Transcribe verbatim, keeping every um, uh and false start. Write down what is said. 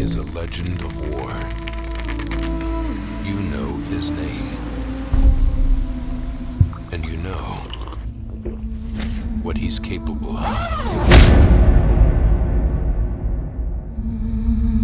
is a legend of war. You know his name. And you know what he's capable of.